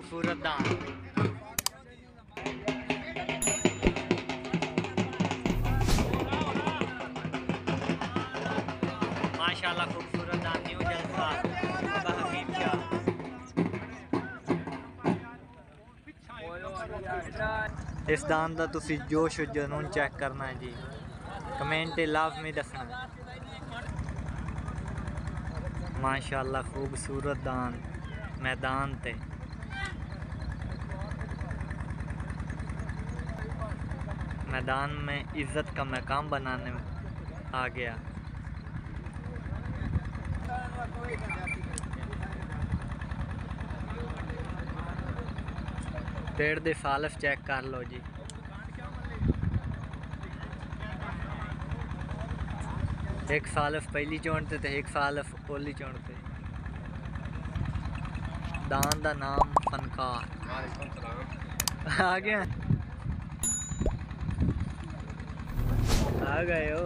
खूबसूरत दान। माशाअल्लाह खूबसूरत दान न्यू जलसा बाबा हकीम शाह। इस दान का तुसी जोश जनून चेक करना है जी, कमेंट लाजमी दसना। माशाअल्लाह खूबसूरत दान मैदान ते। मैदान में इज्जत का मकाम बनाने आ गया। पेड़ दे सालफ चेक कर लो जी। एक सालफ पहली चोण ते एक सालफ ओली चोण ते। दान दा नाम फनकार। आ गया, आ गए हो।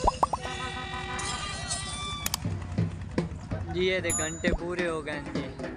जी ये घंटे पूरे हो गए जी।